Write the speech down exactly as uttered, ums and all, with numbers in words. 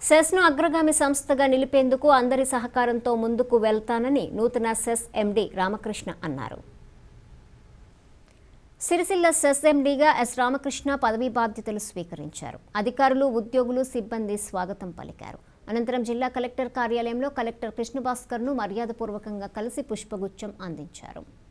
సెస్ను అగ్రగామి సంస్థగా నిలిపేందుకు అందరి సహకారంతో ముందుకు వెళ్తానని నూతన సెస్ ఎండీ రామకృష్ణ అన్నారు. సిరిసిల్ల సెస్ ఎండీగా ఎస్ రామకృష్ణ పదవీ బాధ్యతలు స్వీకరించారు. అధికారులు, ఉద్యోగులు, సిబ్బంది స్వాగతం పలికారు. అనంతరం జిల్లా కలెక్టర్ కార్యాలయంలో కలెక్టర్ కృష్ణభాస్కర్ను మర్యాదపూర్వకంగా కలిసి పుష్పగుచ్చం అందించారు.